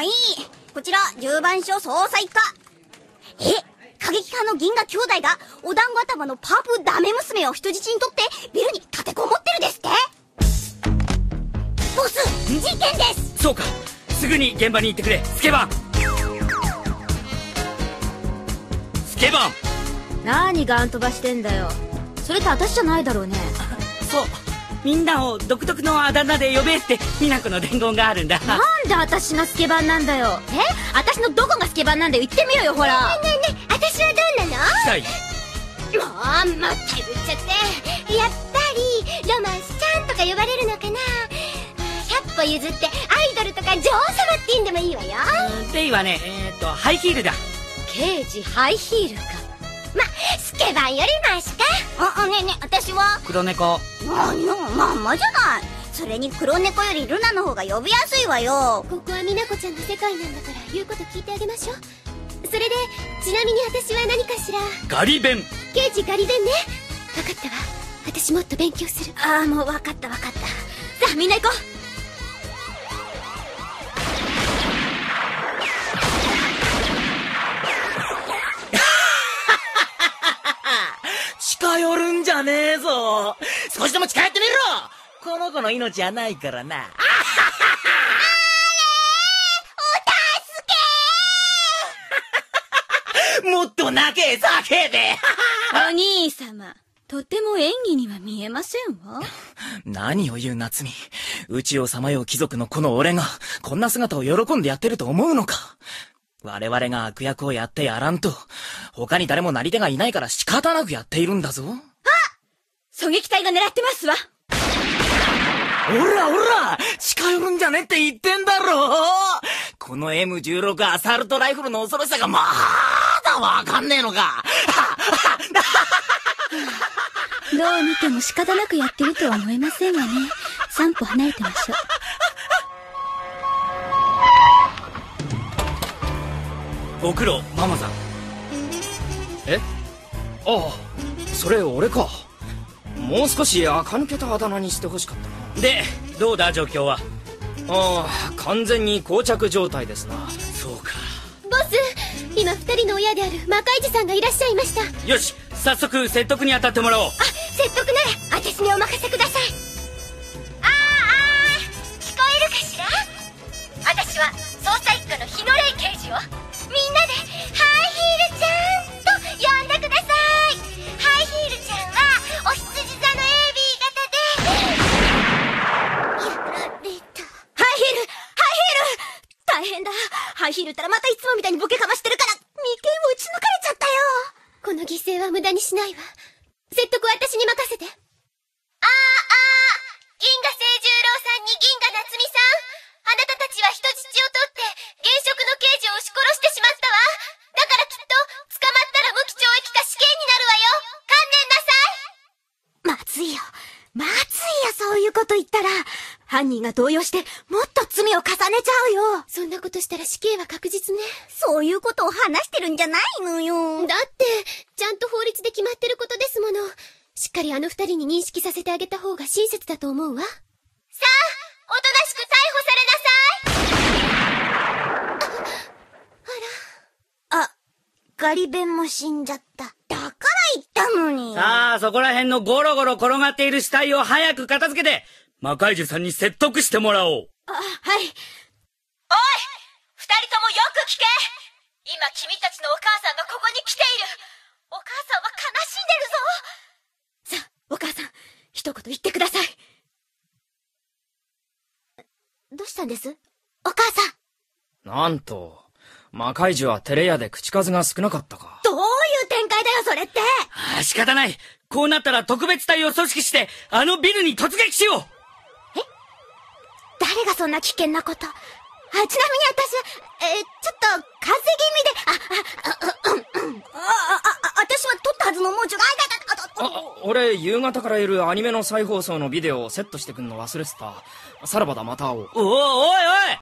はい、こちら10番所捜査一課。過激派の銀河兄弟がお団子頭のパープダメ娘を人質にとってビルに立てこもってるですって。ボス、事件です。 そうか、すぐに現場に行ってくれ。スケバン、スケバン。 何ガン飛ばしてんだよ。それって私じゃないだろうね。 そう、みんなを独特のあだ名で呼べって美奈子の伝言があるんだ。 なんで私がスケバンなんだよ。私のどこがスケバンなんだよ。言ってみろよ、ほら。 ねえねえ、私はどんなの？ したい。 もうもったいぶっちゃって。やっぱりロマンスちゃんとか呼ばれるのかな。100歩譲ってアイドルとか女王様って言うんでもいいわよ。 レイはね、ハイヒールだ。 刑事ハイヒールか。 スケバンよりマシか。ねえねえ、私は黒猫。 何のまんまじゃない。それに黒猫よりルナの方が呼びやすいわよ。 ここは美奈子ちゃんの世界なんだから言うこと聞いてあげましょう。それでちなみに私は何かしら。 ガリ弁。 刑事ガリ弁ね。分かったわ、私もっと勉強する。 ああ、もう分かった分かった。さあみんな行こう。 近寄るんじゃねえぞ。少しでも近寄ってみろ。この子の命はないからな。もっと泣け、叫べ。 お兄様、とても演技には見えませんわ。 何を言う夏美。宇宙をさまよう貴族のこの俺がこんな姿を喜んでやってると思うのか。我々が悪役をやってやらんと他に誰もなり手がいないから仕方なくやっているんだぞ。 狙撃隊が狙ってますわ。 おらおら、近寄るんじゃねって言ってんだろ。この M16 アサルトライフルの恐ろしさがまだわかんねえのか。 どう見ても仕方なくやってるとは思えませんわね。3歩離れてましょう。 ご苦労、ママさん。 ああ、それ俺か。もう少し垢抜けたあだ名にしてほしかったな。 で、どうだ状況は。 ああ、完全に膠着状態ですな。 そうか。 ボス、今2人の親である魔界児さんがいらっしゃいました。 よし、早速説得に当たってもらおう。 説得なら私にお任せください。 聞こえるかしら。私は捜査一課の日野レイ刑事よ。みんなでハイヒールちゃんと呼んでください。ハイヒールちゃんはお羊座の AB 型でやられた。 ハイヒール大変だ。ハイヒールったらまたいつもみたいにボケかましてるから眉間を打ち抜かれちゃったよ。 この犠牲は無駄にしないわ。説得は私に任せて。 銀河清十郎さんに銀河夏美さん、あなたたちは人質を取って現職の刑事を押し殺してしまったわ。だからきっと捕まったら無期懲役か死刑になるわよ。観念なさい。 まずいよそういうこと言ったら犯人が動揺してもっと罪を重ねちゃうよ。 そんなことしたら死刑は確実ね。 そういうことを話してるんじゃないのよ。 だってちゃんと法律で決まってることですもの。しっかりあの二人に認識させてあげた方が親切だと思うわ。 さあ、おとなしく逮捕されなさい。ガリ弁も死んじゃった。だから言ったのに。 さあ、そこら辺のゴロゴロ転がっている死体を早く片付けて魔界獣さんに説得してもらおう。 はい。 おい、二人ともよく聞け。今君たちのお母さんがここに来ている。お母さんは悲しんでるぞ。 さあお母さん、一言言ってください。 どうしたんです？お母さん。 なんと魔界獣は照れ屋で口数が少なかったか。 どういう展開だよそれって。 仕方ない。こうなったら特別隊を組織してあのビルに突撃しよう。 誰がそんな危険なこと。ちなみに私は、ちょっと風邪気味で、私は撮ったはずの文字が、 俺夕方からいるアニメの再放送のビデオをセットしてくんの忘れてた。さらばだ、また会おう。 おいおいおい、